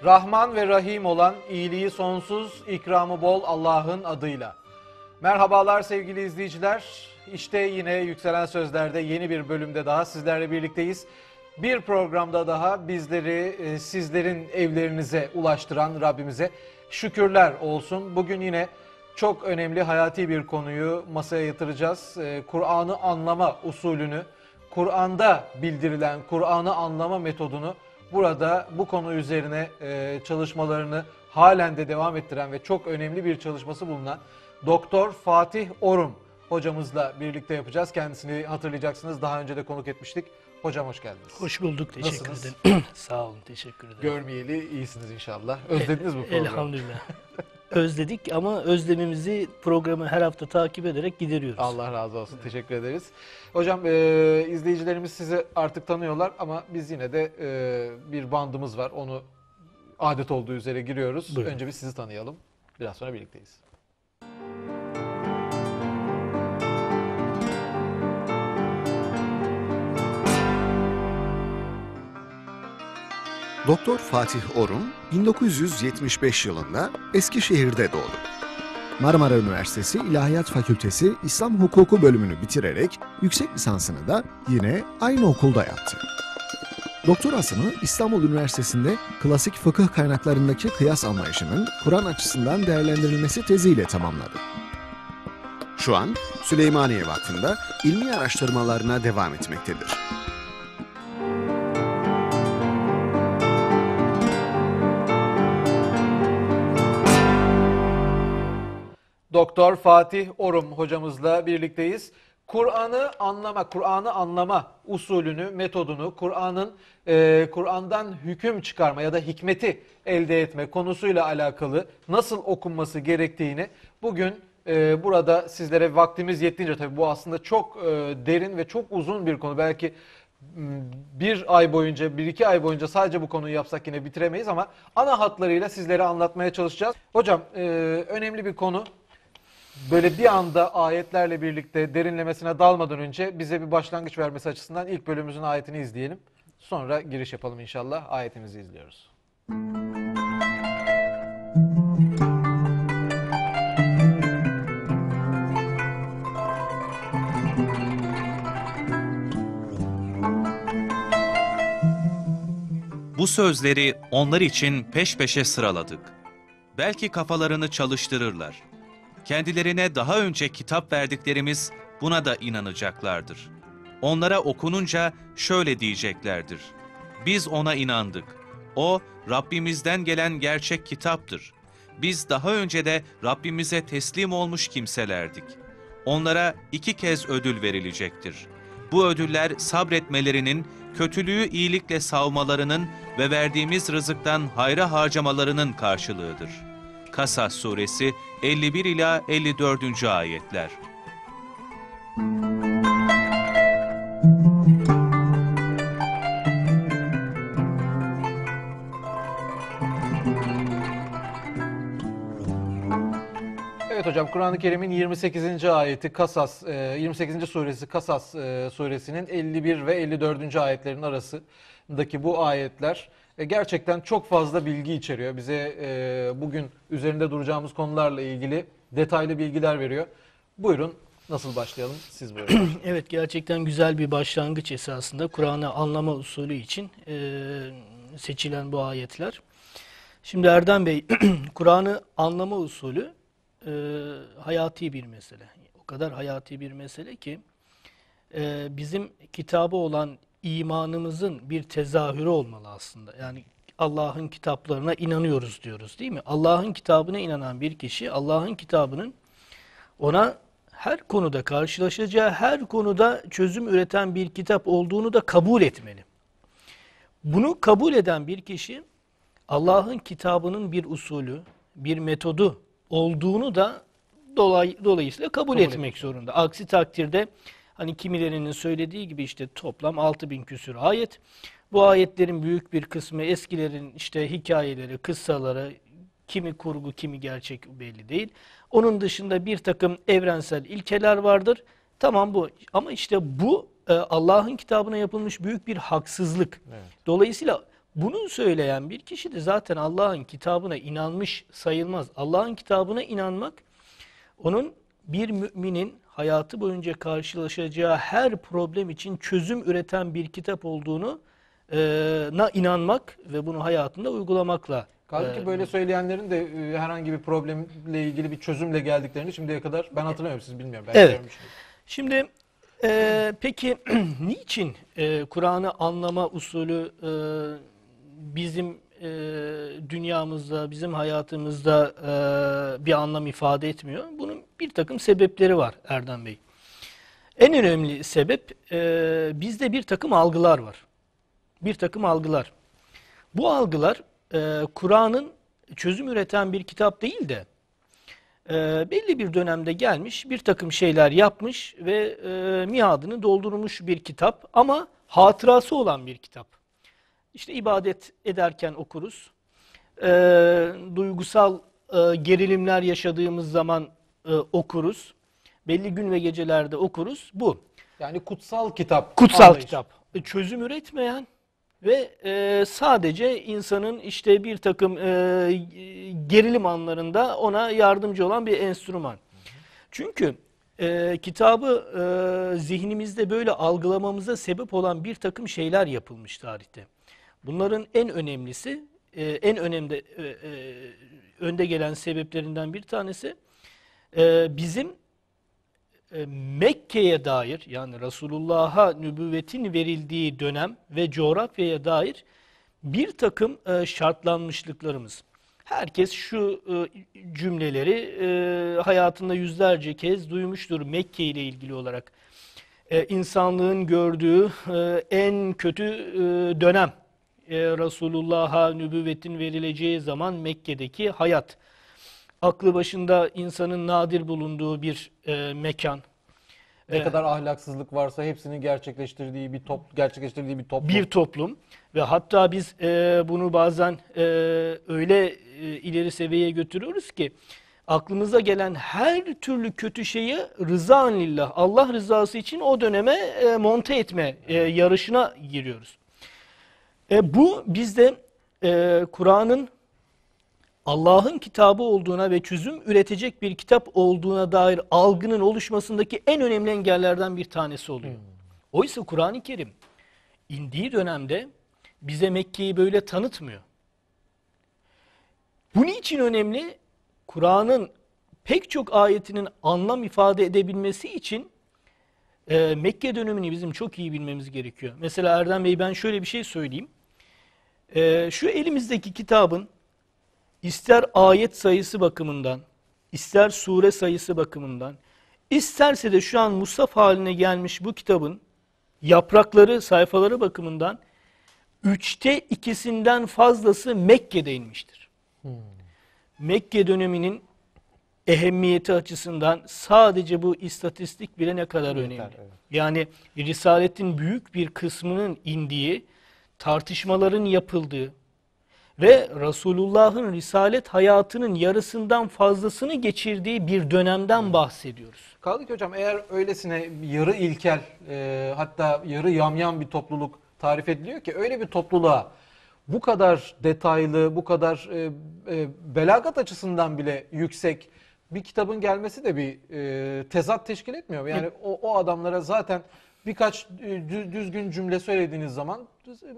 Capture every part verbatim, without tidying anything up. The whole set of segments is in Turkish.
Rahman ve Rahim olan, iyiliği sonsuz, ikramı bol Allah'ın adıyla. Merhabalar sevgili izleyiciler. İşte yine Yükselen Sözler'de yeni bir bölümde daha sizlerle birlikteyiz. Bir programda daha bizleri e, sizlerin evlerinize ulaştıran Rabbimize şükürler olsun. Bugün yine çok önemli hayati bir konuyu masaya yatıracağız. E, Kur'an'ı anlama usulünü, Kur'an'da bildirilen Kur'an'ı anlama metodunu burada bu konu üzerine e, çalışmalarını halen de devam ettiren ve çok önemli bir çalışması bulunan Doktor Fatih Orum hocamızla birlikte yapacağız. Kendisini hatırlayacaksınız. Daha önce de konuk etmiştik. Hocam hoş geldiniz. Hoş bulduk. Teşekkür Nasılsınız? ederim. Sağ olun. Teşekkür ederim. Görmeyeli iyisiniz inşallah. Özlediniz bu programı. Elhamdülillah. Özledik ama özlemimizi programı her hafta takip ederek gideriyoruz. Allah razı olsun. Evet. Teşekkür ederiz. Hocam e, izleyicilerimiz sizi artık tanıyorlar ama biz yine de e, bir bandımız var. Onu adet olduğu üzere giriyoruz. Buyurun. Önce bir sizi tanıyalım. Biraz sonra birlikteyiz. Doktor Fatih Orum, bin dokuz yüz yetmiş beş yılında Eskişehir'de doğdu. Marmara Üniversitesi İlahiyat Fakültesi İslam Hukuku bölümünü bitirerek yüksek lisansını da yine aynı okulda yaptı. Doktorasını İstanbul Üniversitesi'nde klasik fıkıh kaynaklarındaki kıyas anlayışının Kur'an açısından değerlendirilmesi teziyle tamamladı. Şu an Süleymaniye Vakfı'nda ilmi araştırmalarına devam etmektedir. Doktor Fatih Orum hocamızla birlikteyiz. Kur'an'ı anlama, Kur'an'ı anlama usulünü, metodunu, Kur'an'ın e, Kur'an'dan hüküm çıkarma ya da hikmeti elde etme konusuyla alakalı nasıl okunması gerektiğini bugün e, burada sizlere vaktimiz yettiğince, tabii bu aslında çok e, derin ve çok uzun bir konu. Belki bir ay boyunca, bir iki ay boyunca sadece bu konuyu yapsak yine bitiremeyiz ama ana hatlarıyla sizlere anlatmaya çalışacağız. Hocam e, önemli bir konu. Böyle bir anda ayetlerle birlikte derinlemesine dalmadan önce bize bir başlangıç vermesi açısından ilk bölümümüzün ayetini izleyelim. Sonra giriş yapalım inşallah. Ayetimizi izliyoruz. Bu sözleri onlar için peş peşe sıraladık. Belki kafalarını çalıştırırlar. Kendilerine daha önce kitap verdiklerimiz buna da inanacaklardır. Onlara okununca şöyle diyeceklerdir: Biz ona inandık. O, Rabbimizden gelen gerçek kitaptır. Biz daha önce de Rabbimize teslim olmuş kimselerdik. Onlara iki kez ödül verilecektir. Bu ödüller sabretmelerinin, kötülüğü iyilikle savmalarının ve verdiğimiz rızıktan hayra harcamalarının karşılığıdır. Kasas suresi elli bir ila elli dördüncü ayetler. Evet hocam, Kur'an-ı Kerim'in yirmi sekizinci ayeti Kasas, yirmi sekizinci suresi Kasas suresinin elli bir ve elli dördüncü ayetlerin arasındaki bu ayetler gerçekten çok fazla bilgi içeriyor. Bize bugün üzerinde duracağımız konularla ilgili detaylı bilgiler veriyor. Buyurun, nasıl başlayalım? Siz buyurun. Evet, gerçekten güzel bir başlangıç esasında Kur'an'ı anlama usulü için seçilen bu ayetler. Şimdi Erdem Bey, Kur'an'ı anlama usulü e, hayati bir mesele. O kadar hayati bir mesele ki e, bizim kitabı olan imanımızın bir tezahürü olmalı aslında. Yani Allah'ın kitaplarına inanıyoruz diyoruz, değil mi? Allah'ın kitabına inanan bir kişi, Allah'ın kitabının ona her konuda karşılaşacağı, her konuda çözüm üreten bir kitap olduğunu da kabul etmeli. Bunu kabul eden bir kişi, Allah'ın kitabının bir usulü, bir metodu olduğunu da dolay, dolayısıyla kabul, kabul etmek et. zorunda. Aksi takdirde hani kimilerinin söylediği gibi işte toplam altı bin küsur ayet. Bu ayetlerin büyük bir kısmı eskilerin işte hikayeleri, kıssaları, kimi kurgu, kimi gerçek belli değil. Onun dışında bir takım evrensel ilkeler vardır. Tamam bu, ama işte bu Allah'ın kitabına yapılmış büyük bir haksızlık. Evet. Dolayısıyla Bunu söyleyen bir kişi de zaten Allah'ın kitabına inanmış sayılmaz. Allah'ın kitabına inanmak, onun bir müminin hayatı boyunca karşılaşacağı her problem için çözüm üreten bir kitap olduğunu e, na inanmak ve bunu hayatında uygulamakla. Kaldı ki böyle söyleyenlerin de e, herhangi bir problemle ilgili bir çözümle geldiklerini şimdiye kadar ben hatırlamıyorum, siz bilmiyorum. Belki Evet. görmüşsünüz. Şimdi e, peki niçin e, Kur'an'ı anlama usulü e, bizim e, dünyamızda, bizim hayatımızda e, bir anlam ifade etmiyor? Bunun bir takım sebepleri var Erdem Bey. En önemli sebep, e, bizde bir takım algılar var. Bir takım algılar. Bu algılar e, Kur'an'ın çözüm üreten bir kitap değil de e, belli bir dönemde gelmiş, bir takım şeyler yapmış ve e, miadını doldurmuş bir kitap ama hatırası olan bir kitap. İşte ibadet ederken okuruz, e, duygusal e, gerilimler yaşadığımız zaman e, okuruz, belli gün ve gecelerde okuruz. Bu. Yani kutsal kitap. Kutsal anlayış. kitap. E, çözüm üretmeyen ve e, sadece insanın işte bir takım e, gerilim anlarında ona yardımcı olan bir enstrüman. Çünkü e, kitabı e, zihnimizde böyle algılamamıza sebep olan bir takım şeyler yapılmış tarihte. Bunların en önemlisi, e, en önemli e, e, önde gelen sebeplerinden bir tanesi e, bizim e, Mekke'ye dair, yani Resulullah'a nübüvvetin verildiği dönem ve coğrafyaya dair bir takım e, şartlanmışlıklarımız. Herkes şu e, cümleleri e, hayatında yüzlerce kez duymuştur Mekke ile ilgili olarak. E, insanlığın gördüğü e, en kötü e, dönem, e, Resulullah'a nübüvvetin verileceği zaman Mekke'deki hayat. Aklı başında insanın nadir bulunduğu bir e, mekan. Ne E, kadar ahlaksızlık varsa hepsinin gerçekleştirdiği bir top gerçekleştirdiği bir toplum. Bir toplum ve hatta biz e, bunu bazen e, öyle e, ileri seviyeye götürüyoruz ki aklımıza gelen her türlü kötü şeyi rızan lillah, Allah rızası için o döneme e, monte etme e, yarışına giriyoruz. E, bu bizde e, Kur'an'ın Allah'ın kitabı olduğuna ve çözüm üretecek bir kitap olduğuna dair algının oluşmasındaki en önemli engellerden bir tanesi oluyor. Hmm. Oysa Kur'an-ı Kerim indiği dönemde bize Mekke'yi böyle tanıtmıyor. Bu niçin önemli? Kur'an'ın pek çok ayetinin anlam ifade edebilmesi için e, Mekke dönemini bizim çok iyi bilmemiz gerekiyor. Mesela Erdem Bey, ben şöyle bir şey söyleyeyim. E, şu elimizdeki kitabın İster ayet sayısı bakımından, ister sure sayısı bakımından, isterse de şu an mushaf haline gelmiş bu kitabın yaprakları, sayfaları bakımından üçte ikisinden fazlası Mekke'de inmiştir. Hmm. Mekke döneminin ehemmiyeti açısından sadece bu istatistik bile ne kadar önemli. Evet. Yani Risaletin büyük bir kısmının indiği, tartışmaların yapıldığı, ve Resulullah'ın Risalet hayatının yarısından fazlasını geçirdiği bir dönemden bahsediyoruz. Kaldı ki hocam, eğer öylesine yarı ilkel e, hatta yarı yamyam bir topluluk tarif ediliyor ki, öyle bir topluluğa bu kadar detaylı, bu kadar e, e, belagat açısından bile yüksek bir kitabın gelmesi de bir e, tezat teşkil etmiyor mu? Yani o, o adamlara zaten birkaç düzgün cümle söylediğiniz zaman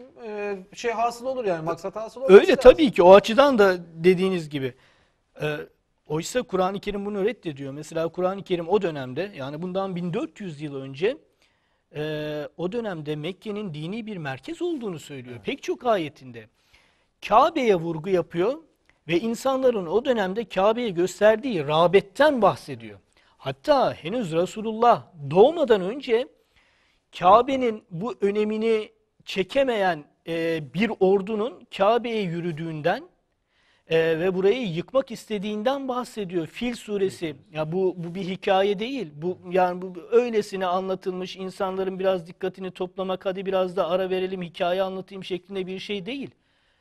şey hasıl olur, yani maksat hasıl olur. Öyle tabii ki, o açıdan da dediğiniz gibi. Ee, oysa Kur'an-ı Kerim bunu reddediyor. Mesela Kur'an-ı Kerim o dönemde, yani bundan bin dört yüz yıl önce e, o dönemde Mekke'nin dini bir merkez olduğunu söylüyor. Evet. Pek çok ayetinde Kabe'ye vurgu yapıyor ve insanların o dönemde Kabe'ye gösterdiği rağbetten bahsediyor. Hatta henüz Resulullah doğmadan önce Kabe'nin bu önemini çekemeyen e, bir ordunun Kabe'ye yürüdüğünden e, ve burayı yıkmak istediğinden bahsediyor. Fil suresi. Ya bu bu bir hikaye değil. Bu yani bu öylesine anlatılmış, insanların biraz dikkatini toplamak, hadi biraz da ara verelim hikaye anlatayım şeklinde bir şey değil.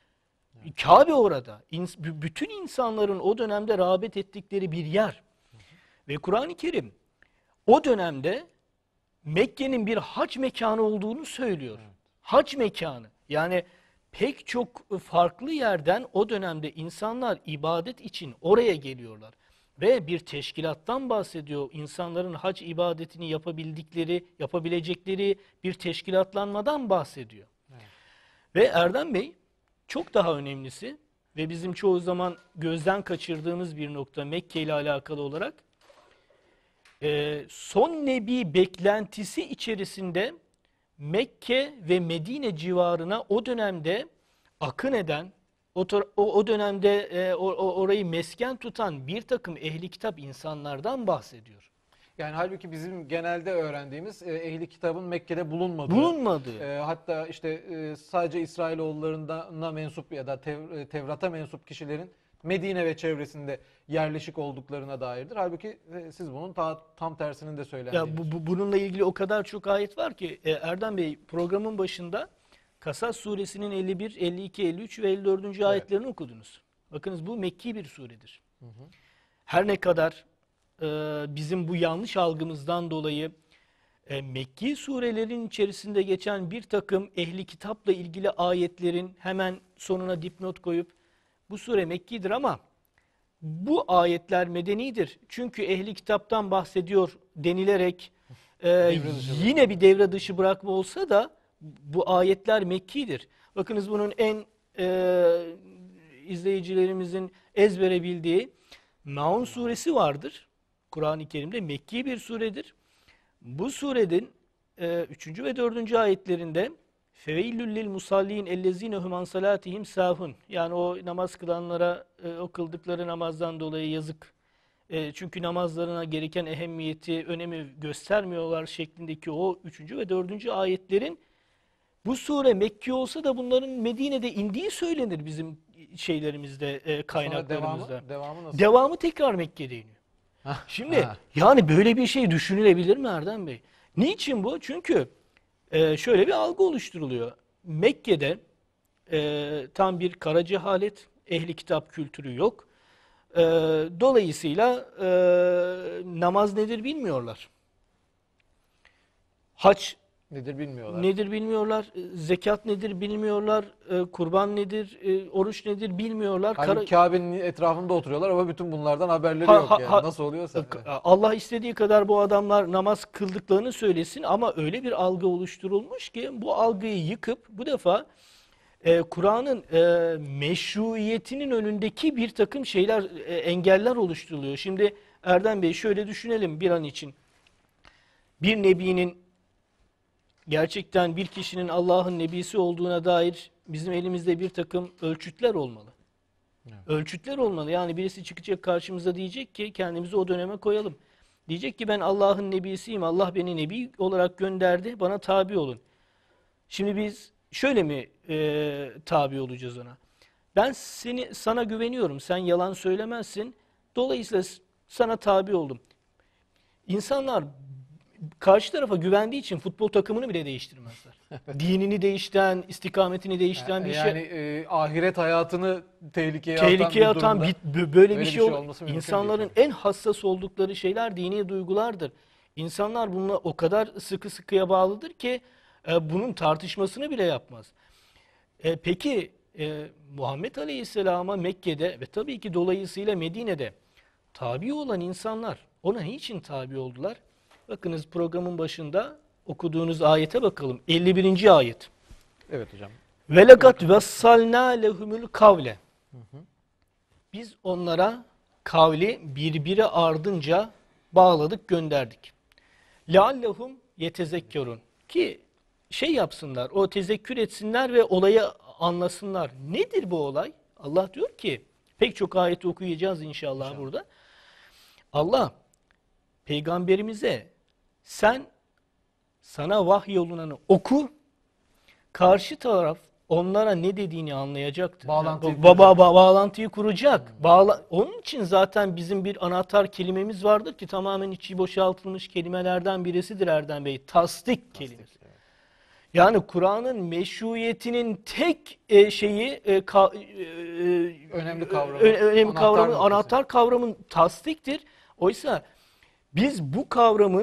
Kabe orada. İns, bütün insanların o dönemde rağbet ettikleri bir yer. Ve Kur'an-ı Kerim o dönemde Mekke'nin bir hac mekanı olduğunu söylüyor. Evet. Hac mekanı. Yani pek çok farklı yerden o dönemde insanlar ibadet için oraya geliyorlar. Ve bir teşkilattan bahsediyor. İnsanların hac ibadetini yapabildikleri, yapabilecekleri bir teşkilatlanmadan bahsediyor. Evet. Ve Erdem Bey çok daha önemlisi ve bizim çoğu zaman gözden kaçırdığımız bir nokta Mekke ile alakalı olarak e, son nebi beklentisi içerisinde Mekke ve Medine civarına o dönemde akın eden, o, o, o dönemde e, o, orayı mesken tutan bir takım ehli kitap insanlardan bahsediyor. Yani halbuki bizim genelde öğrendiğimiz e, ehli kitabın Mekke'de bulunmadığı. Bulunmadığı. E, hatta işte e, sadece İsrailoğullarına mensup ya da Tev, Tevrat'a mensup kişilerin Medine ve çevresinde yerleşik olduklarına dairdir. Halbuki e, siz bunun ta, tam tersinin de söylediğiniz. Ya bu, bu, bununla ilgili o kadar çok ayet var ki e, Erdem Bey programın başında Kasas suresinin elli bir, elli iki, elli üç ve elli dördüncü Evet. ayetlerini okudunuz. Bakınız bu Mekki bir suredir. Hı hı. Her ne kadar e, bizim bu yanlış algımızdan dolayı e, Mekki surelerin içerisinde geçen bir takım ehli kitapla ilgili ayetlerin hemen sonuna dipnot koyup bu sure Mekki'dir ama bu ayetler medenidir. Çünkü ehli kitaptan bahsediyor denilerek e, yine bir devre dışı bırakma olsa da bu ayetler Mekki'dir. Bakınız bunun en e, izleyicilerimizin ezbere bildiği Maun suresi vardır. Kur'an-ı Kerim'de Mekki bir suredir. Bu surenin e, üçüncü ve dördüncü ayetlerinde Feveillül lil musallin ellezine hum an salatihim sahun. Yani o namaz kılanlara e, o kıldıkları namazdan dolayı yazık. E, çünkü namazlarına gereken ehemmiyeti, önemi göstermiyorlar şeklindeki o üçüncü ve dördüncü ayetlerin bu sure Mekki olsa da bunların Medine'de indiği söylenir bizim şeylerimizde, e, kaynaklarımızda. Devamı, devamı nasıl? Devamı tekrar Mekke'de iniyor. Şimdi yani böyle bir şey düşünülebilir mi Erdem Bey? Niçin bu? Çünkü e, şöyle bir algı oluşturuluyor. Mekke'de e, tam bir kara cehalet, ehli kitap kültürü yok. E, dolayısıyla e, namaz nedir bilmiyorlar. Hac nedir bilmiyorlar. Nedir bilmiyorlar. Zekat nedir bilmiyorlar. Kurban nedir, oruç nedir bilmiyorlar. Hani Kabe'nin etrafında oturuyorlar ama bütün bunlardan haberleri ha, yok. Ha, yani. ha, Nasıl oluyorsa. Allah istediği kadar bu adamlar namaz kıldıklarını söylesin ama öyle bir algı oluşturulmuş ki bu algıyı yıkıp bu defa e, Kur'an'ın e, meşruiyetinin önündeki bir takım şeyler, e, engeller oluşturuluyor. Şimdi Erdem Bey şöyle düşünelim bir an için. Bir nebinin gerçekten bir kişinin Allah'ın nebisi olduğuna dair bizim elimizde bir takım ölçütler olmalı. Evet. Ölçütler olmalı. Yani birisi çıkacak karşımıza diyecek ki kendimizi o döneme koyalım. Diyecek ki ben Allah'ın nebisiyim. Allah beni nebi olarak gönderdi. Bana tabi olun. Şimdi biz şöyle mi e, tabi olacağız ona? Ben seni sana güveniyorum. Sen yalan söylemezsin. Dolayısıyla sana tabi oldum. İnsanlar karşı tarafa güvendiği için futbol takımını bile değiştirmezler. Dinini değiştiren, istikametini değiştiren bir yani, şey. Yani e, ahiret hayatını tehlikeye, tehlikeye atan, atan bir bir, böyle, böyle bir şey, bir şey olması İnsanların en hassas oldukları şeyler dini duygulardır. İnsanlar bununla o kadar sıkı sıkıya bağlıdır ki e, bunun tartışmasını bile yapmaz. E, peki e, Muhammed Aleyhisselam'a Mekke'de ve tabii ki dolayısıyla Medine'de tabi olan insanlar ona niçin tabi oldular? Bakınız programın başında okuduğunuz ayete bakalım. elli birinci ayet. Evet hocam. Velekat vessalna lehumul kavle. Biz onlara kavli birbiri ardınca bağladık, gönderdik. Leallehum yetezekkerun. Ki şey yapsınlar, o tezekkür etsinler ve olayı anlasınlar. Nedir bu olay? Allah diyor ki, pek çok ayeti okuyacağız inşallah, inşallah. burada. Allah peygamberimize sen sana vahyolunanı oku, karşı taraf onlara ne dediğini anlayacaktır. Bağlantıyı, yani, ba ba bağlantıyı kuracak. Hmm. Bağla Onun için zaten bizim bir anahtar kelimemiz vardır ki tamamen içi boşaltılmış kelimelerden birisidir Erdem Bey. Tasdik kelimesi. Evet. Yani Kur'an'ın meşruiyetinin tek e, şeyi e, ka, e, önemli kavramı, ö, önemli kavramı anahtar, anahtar kavramın tasdiktir. Oysa biz bu kavramın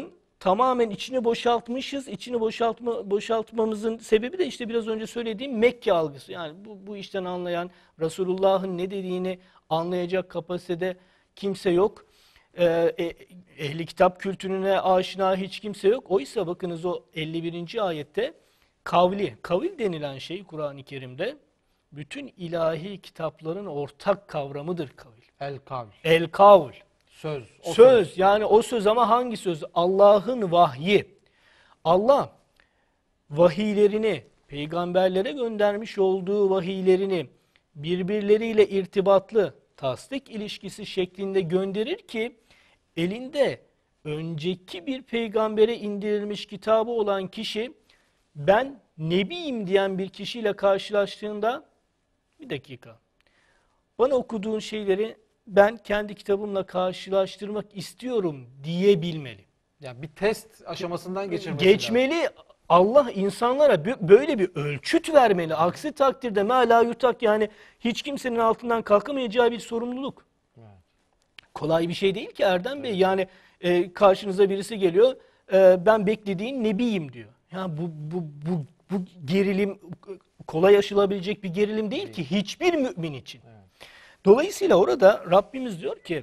tamamen içini boşaltmışız. İçini boşaltma boşaltmamızın sebebi de işte biraz önce söylediğim Mekke algısı. Yani bu, bu işten anlayan, Resulullah'ın ne dediğini anlayacak kapasitede kimse yok. Ee, ehli kitap kültürüne aşina hiç kimse yok. Oysa bakınız o elli birinci ayette kavli, kavil denilen şey Kur'an-ı Kerim'de bütün ilahi kitapların ortak kavramıdır kavil. El kavl. El kavl. Söz. o Söz yani o söz ama hangi söz? Allah'ın vahyi. Allah vahiylerini, peygamberlere göndermiş olduğu vahiylerini birbirleriyle irtibatlı tasdik ilişkisi şeklinde gönderir ki elinde önceki bir peygambere indirilmiş kitabı olan kişi ben nebiyim diyen bir kişiyle karşılaştığında bir dakika bana okuduğun şeyleri ben kendi kitabımla karşılaştırmak istiyorum diyebilmeli. Yani bir test aşamasından geçirmesi lazım. Geçmeli. Allah insanlara bö- böyle bir ölçüt vermeli. Aksi takdirde mâlâ yutak yani hiç kimsenin altından kalkamayacağı bir sorumluluk. Evet. Kolay bir şey değil ki Erdem Bey. Yani e, karşınıza birisi geliyor. E, ben beklediğin nebiyim diyor. Ya bu bu bu bu gerilim kolay aşılabilecek bir gerilim değil ki hiçbir mümin için. Evet. Dolayısıyla orada Rabbimiz diyor ki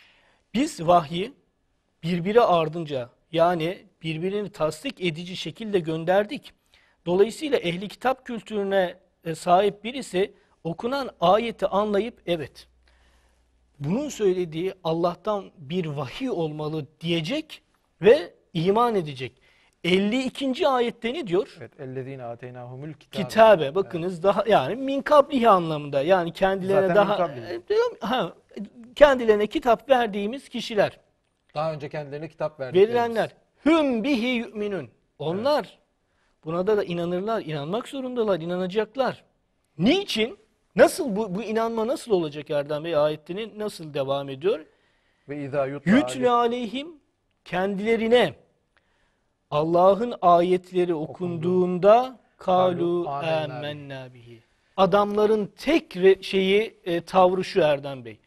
biz vahyi birbiri ardınca yani birbirini tasdik edici şekilde gönderdik. Dolayısıyla ehli kitap kültürüne sahip birisi okunan ayeti anlayıp evet bunun söylediği Allah'tan bir vahiy olmalı diyecek ve iman edecek. elli ikinci ayette ne diyor? Evet. Ellezine ateynahumul kitabe. Kitabe bakınız evet. Daha yani min kablihi anlamında yani kendilerine Zaten daha min ha, kendilerine kitap verdiğimiz kişiler. Daha önce kendilerine kitap verdiklerimiz. Verilenler. Hüm bihi yu'minun. Onlar evet. Buna da, da inanırlar, inanmak zorundalar, inanacaklar. Niçin? Nasıl bu, bu inanma nasıl olacak Erdem Bey? Ayetinin nasıl devam ediyor? Ve izâ yutla Yütle aleyhim kendilerine Allah'ın ayetleri okunduğunda kalu âmennâ bihi. Adamların tek re, şeyi e, tavrı şu Erdem Bey.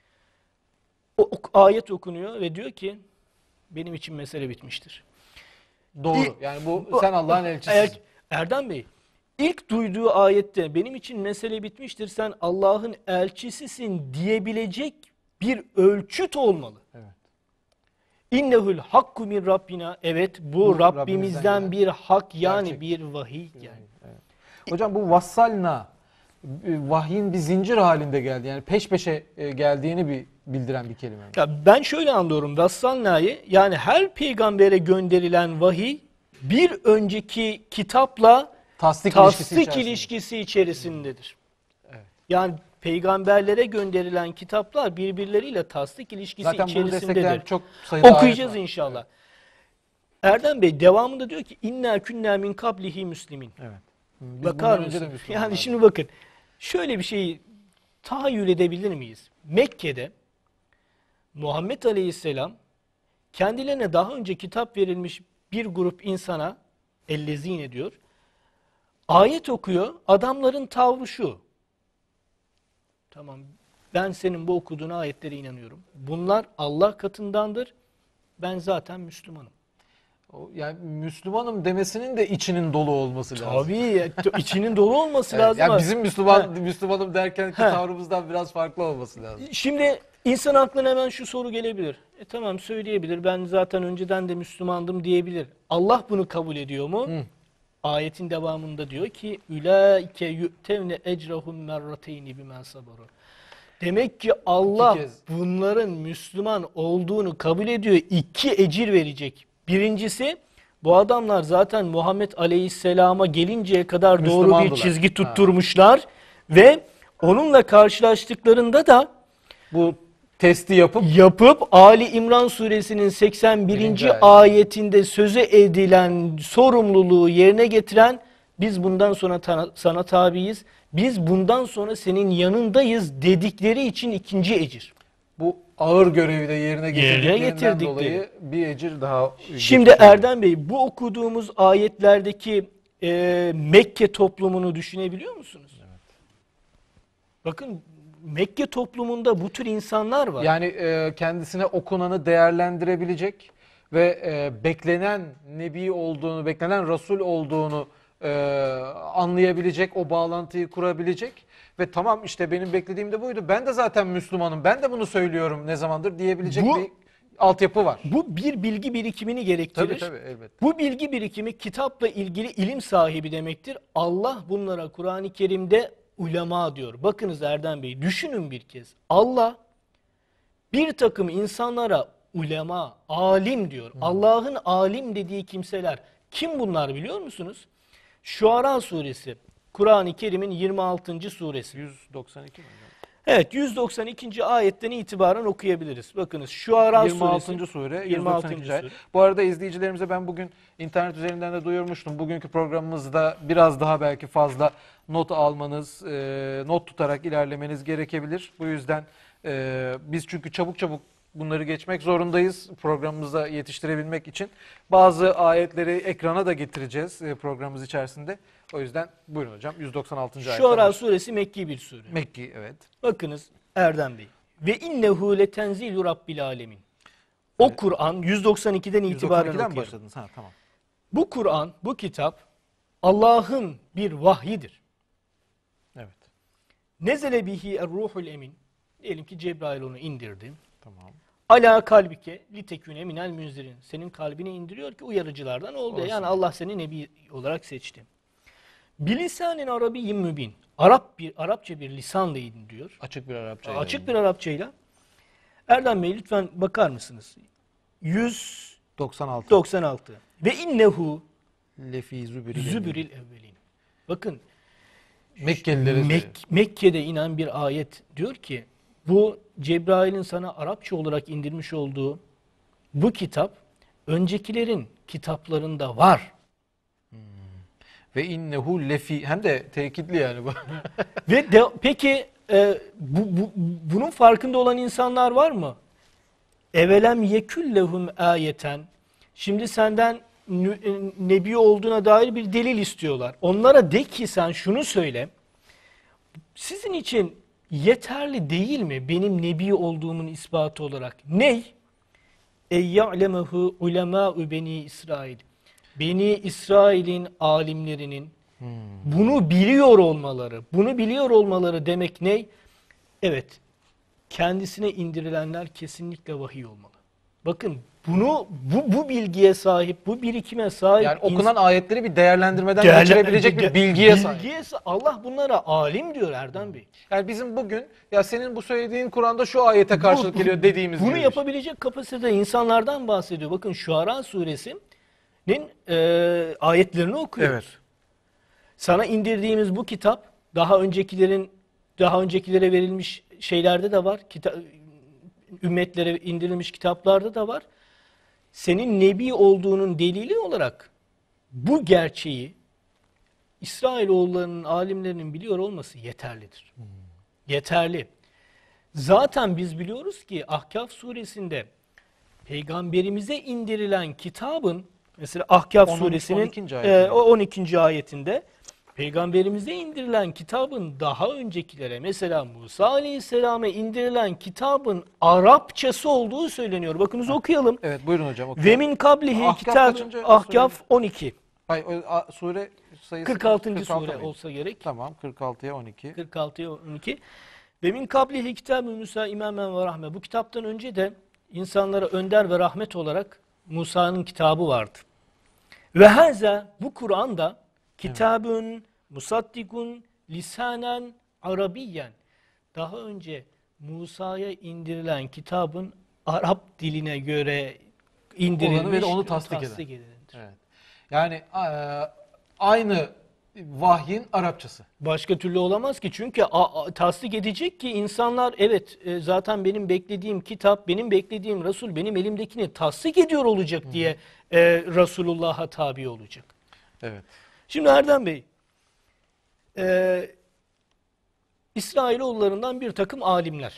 O, o, ayet okunuyor ve diyor ki benim için mesele bitmiştir. Doğru. Yani bu sen Allah'ın elçisisin. Er, Erdem Bey ilk duyduğu ayette benim için mesele bitmiştir sen Allah'ın elçisisin diyebilecek bir ölçüt olmalı. Evet. İnnehul hakku min Rabbina. Evet bu, Bu Rabbimizden, Rabbimizden bir hak yani gerçek. bir vahiy yani. Evet. Hocam bu vassalna vahyin bir zincir halinde geldi. Yani peş peşe geldiğini bir bildiren bir kelime. Ya ben şöyle anlıyorum vassalna'yı yani her peygambere gönderilen vahiy bir önceki kitapla tasdik, tasdik ilişkisi, içerisinde. ilişkisi içerisindedir. Evet. Yani peygamberlere gönderilen kitaplar birbirleriyle tasdik ilişkisi Zaten bunu destekleyen içerisindedir. çok sayıda Okuyacağız ayet var. inşallah. Evet. Erdem Bey devamında diyor ki inna künnâ min kablihi müslimin. Evet. Biz Bakar bundan önce de mısın? Müslümanlardık. Yani şimdi bakın şöyle bir şeyi tahayyül edebilir miyiz? Mekke'de Muhammed Aleyhisselam kendilerine daha önce kitap verilmiş bir grup insana ellezine diyor. Ayet okuyor. Adamların tavrı şu. Tamam ben senin bu okuduğun ayetlere inanıyorum. Bunlar Allah katındandır. Ben zaten Müslümanım. O, yani Müslümanım demesinin de içinin dolu olması lazım. Tabii içinin dolu olması Evet, lazım. yani bizim Müslüman Ha. Müslümanım derkenki Ha. tavrımızdan biraz farklı olması lazım. Şimdi insan aklına hemen şu soru gelebilir. E tamam söyleyebilir. Ben zaten önceden de Müslümandım diyebilir. Allah bunu kabul ediyor mu? Hı. Ayetin devamında diyor ki ulaike yu'tevne ecrahum merrateyni bimen sabaru. Demek ki Allah kez. bunların Müslüman olduğunu kabul ediyor. İki ecir verecek. Birincisi bu adamlar zaten Muhammed Aleyhisselam'a gelinceye kadar doğru bir Müslümandılar. çizgi tutturmuşlar. Ha. Ve onunla karşılaştıklarında da Bu testi yapıp yapıp Ali İmran suresinin seksen birinci Birinci ayet. ayetinde söze edilen sorumluluğu yerine getiren biz bundan sonra ta- sana tabiiz, biz bundan sonra senin yanındayız dedikleri için ikinci ecir. bu ağır görevi de yerine getirdiklerinden getirdikleri. dolayı bir ecir daha Şimdi getiriyor. Erdem Bey bu okuduğumuz ayetlerdeki e, Mekke toplumunu düşünebiliyor musunuz? Evet. Bakın Mekke toplumunda bu tür insanlar var. Yani e, kendisine okunanı değerlendirebilecek, ve e, beklenen Nebi olduğunu, beklenen Resul olduğunu e, anlayabilecek, o bağlantıyı kurabilecek ve tamam işte benim beklediğim de buydu. Ben de zaten Müslümanım, ben de bunu söylüyorum ne zamandır diyebilecek Bu- bir altyapı var. Bu bir bilgi birikimini gerektirir. Tabii tabii elbette. Bu bilgi birikimi kitapla ilgili ilim sahibi demektir. Allah bunlara Kur'an-ı Kerim'de ulema diyor. Bakınız Erdem Bey, düşünün bir kez. Allah bir takım insanlara ulema, alim diyor. Allah'ın alim dediği kimseler kim bunlar biliyor musunuz? Şuara suresi, Kur'an-ı Kerim'in yirmi altıncı suresi. yüz doksan iki mi hocam? Evet, yüz doksan ikinci ayetten itibaren okuyabiliriz. Bakınız Şuara yirmi altıncı suresi. sure, yirmi yüz doksan altıncı ikinci ayet. sure. Bu arada izleyicilerimize ben bugün internet üzerinden de duyurmuştum. Bugünkü programımızda biraz daha belki fazla not almanız, e, not tutarak ilerlemeniz gerekebilir. Bu yüzden e, biz çünkü çabuk çabuk bunları geçmek zorundayız programımıza yetiştirebilmek için. Bazı ayetleri ekrana da getireceğiz e, programımız içerisinde. O yüzden buyurun hocam yüz doksan altıncı ayet. Şuara suresi Mekki bir sure. Mekki evet. Bakınız Erdem Bey. Ve innehu letenzilü rabbil alemin. O Kur'an yüz doksan ikiden itibaren yüz doksan ikiden mi okuyorum. başladınız? Ha tamam. Bu Kur'an, bu kitap Allah'ın bir vahyidir. Evet. Nezele bihi er-ruhul emin. Diyelim ki Cebrail onu indirdi. Tamam. Ala kalbike liteküne minel münzirin. Senin kalbine indiriyor ki uyarıcılardan oldu. Olsun. Yani Allah seni nebi olarak seçti. Bilisanin arabiyyin mübin. Arap bir Arapça bir lisanla indiriyor. Açık bir Arapça. Açık bir Arapçayla. Erdem Bey lütfen bakar mısınız? yüz doksan altı. doksan altı. Ve innehu Lefi zübüril. zübüril evvelin. Bakın Mekkelilere Mek- Mekke'de inen bir ayet diyor ki bu Cebrail'in sana Arapça olarak indirmiş olduğu bu kitap öncekilerin kitaplarında var. ve innehu lefi hem de tekitli yani bu. Ve de, peki e, bu, bu, bunun farkında olan insanlar var mı? Evelem yekullehum ayeten. Şimdi senden nü- e, nebi olduğuna dair bir delil istiyorlar. Onlara de ki sen şunu söyle. Sizin için yeterli değil mi benim nebi olduğumun ispatı olarak? Ney? Ey ya'lemehu ulemâ'u beni İsrail. Beni İsrail'in alimlerinin bunu biliyor olmaları, bunu biliyor olmaları demek ne? Evet, kendisine indirilenler kesinlikle vahiy olmalı. Bakın bunu bu, bu bilgiye sahip, bu birikime sahip Yani okunan ayetleri bir değerlendirmeden Değerlen- geçirebilecek bir de- bilgiye sahip. bilgiye sa- Allah bunlara alim diyor Erdem Bey. Yani bizim bugün ya senin bu söylediğin Kur'an'da şu ayete karşılık Bu- geliyor dediğimiz Bunu gibi. yapabilecek kapasitede insanlardan bahsediyor. Bakın Şuara suresinin e, ayetlerini okuyoruz. Evet. Sana indirdiğimiz bu kitap daha öncekilerin daha öncekilere verilmiş şeylerde de var. Kita ümmetlere indirilmiş kitaplarda da var. Senin nebi olduğunun delili olarak bu gerçeği İsrailoğullarının alimlerinin biliyor olması yeterlidir. Hmm. Yeterli. Zaten biz biliyoruz ki Ahkaf suresinde peygamberimize indirilen kitabın mesela Ahkaf on üç, suresinin on ikinci e, ayetinde. o on ikinci ayetinde peygamberimize indirilen kitabın daha öncekilere mesela Musa Aleyhisselam'a indirilen kitabın Arapçası olduğu söyleniyor. Bakınız okuyalım. Evet buyurun hocam. okuyalım. Ve min kablihi Ahkaf kitab kaçıncı Ahkaf on iki. Hayır, o, a, sure sayısı kırk altıncı kırk altı sure mıydı? olsa gerek. Tamam kırk altıya on iki. kırk altıya on iki. Ve min kablihi kitab-ı Musa imamen ve rahme. Bu kitaptan önce de insanlara önder ve rahmet olarak Musa'nın kitabı vardı. Ve haza bu Kur'an'da kitabun musaddikun lisanen arabiyen. Daha önce Musa'ya indirilen kitabın Arap diline göre indirilmiş Olanı ve onu tasdik eden. edilendir. Evet. Yani a- aynı vahyin Arapçası. Başka türlü olamaz ki çünkü a- a- tasdik edecek ki insanlar evet e, zaten benim beklediğim kitap, benim beklediğim Resul benim elimdekini tasdik ediyor olacak diye e, Resulullah'a tabi olacak. Evet. Şimdi Erdem Bey, e, İsrailoğullarından bir takım alimler,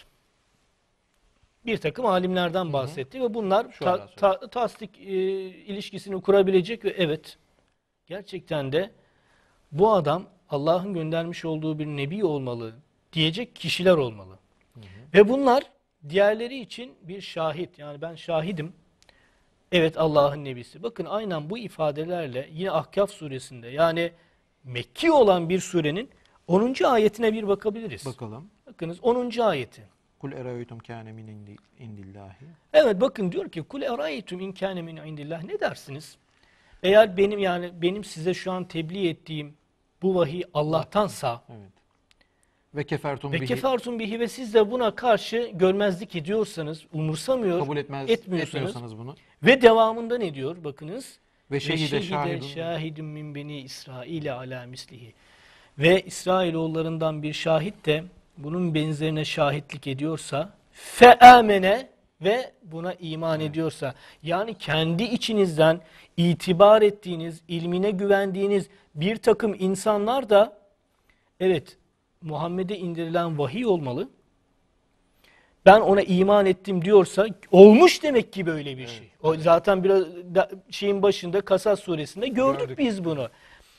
bir takım alimlerden bahsetti ve bunlar Şu ta- ara ta- tasdik e, ilişkisini kurabilecek ve evet gerçekten de bu adam Allah'ın göndermiş olduğu bir nebi olmalı diyecek kişiler olmalı. Hı hı. Ve bunlar diğerleri için bir şahit. Yani ben şahidim. Evet, Allah'ın nebisi. Bakın aynen bu ifadelerle yine Ahkaf suresinde, yani Mekki olan bir surenin onuncu ayetine bir bakabiliriz. Bakalım. Bakınız onuncu ayeti. Kul eraytum kâne min indi- indillahi. Evet, bakın diyor ki kul eraytum in kâne min indillah, ne dersiniz? Eğer benim yani benim size şu an tebliğ ettiğim bu vahiy Allah'tansa Evet. Ve kefertum ve bihi. kefartum bihi ve siz de buna karşı görmezlik ediyorsanız, umursamıyor, Kabul etmez, etmiyorsanız etmiyorsanız bunu. ve devamında ne diyor? Bakınız. Ve şehide şahidun. şahidun min beni İsrail ala mislihi. Ve İsrailoğullarından bir şahit de bunun benzerine şahitlik ediyorsa feamene ve buna iman ediyorsa, yani kendi içinizden itibar ettiğiniz, ilmine güvendiğiniz bir takım insanlar da evet Muhammed'e indirilen vahiy olmalı, ben ona iman ettim diyorsa olmuş demek ki böyle bir şey. O zaten biraz da, şeyin başında Kasas suresinde gördük, Gördük. biz bunu.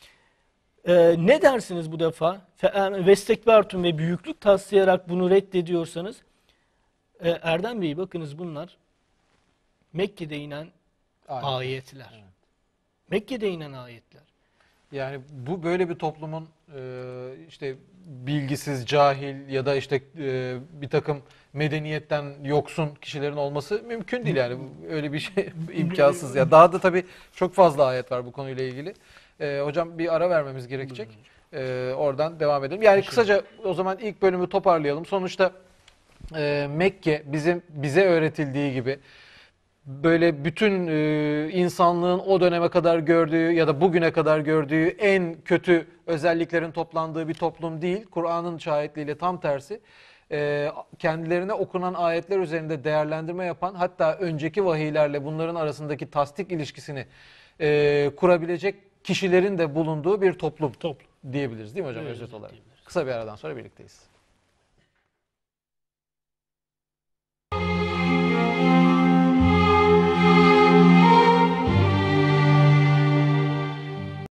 Ee, ne dersiniz bu defa? Vestekbertum ve büyüklük taslayarak bunu reddediyorsanız, e, Erdem Bey bakınız bunlar Mekke'de inen Aynen. ayetler. Evet. Mekke'de inen ayetler. Yani bu böyle bir toplumun e, işte bilgisiz, cahil ya da işte e, bir takım medeniyetten yoksun kişilerin olması mümkün değil yani. Öyle bir şey imkansız ya. Daha da tabii çok fazla ayet var bu konuyla ilgili. E, hocam bir ara vermemiz gerekecek. E, oradan devam edelim. Yani kısaca o zaman ilk bölümü toparlayalım. Sonuçta e, Mekke bizim bize öğretildiği gibi böyle bütün e, insanlığın o döneme kadar gördüğü ya da bugüne kadar gördüğü en kötü özelliklerin toplandığı bir toplum değil. Kur'an'ın şahitliğiyle tam tersi. E, kendilerine okunan ayetler üzerinde değerlendirme yapan, hatta önceki vahiylerle bunların arasındaki tasdik ilişkisini e, kurabilecek kişilerin de bulunduğu bir toplum, Toplum. diyebiliriz değil mi hocam, Evet, özet olarak? diyebiliriz. Kısa bir aradan sonra birlikteyiz.